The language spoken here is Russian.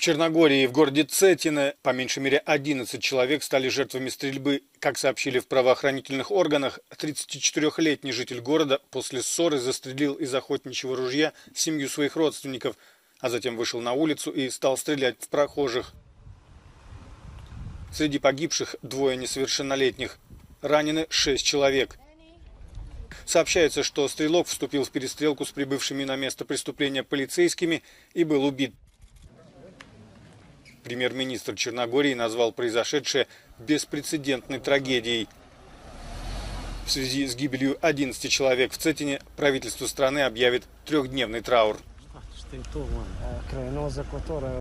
В Черногории в городе Цетине по меньшей мере 11 человек стали жертвами стрельбы. Как сообщили в правоохранительных органах, 34-летний житель города после ссоры застрелил из охотничьего ружья семью своих родственников, а затем вышел на улицу и стал стрелять в прохожих. Среди погибших двое несовершеннолетних. Ранены 6 человек. Сообщается, что стрелок вступил в перестрелку с прибывшими на место преступления полицейскими и был убит. Премьер-министр Черногории назвал произошедшее беспрецедентной трагедией. В связи с гибелью 11 человек в Цетине правительство страны объявит трехдневный траур.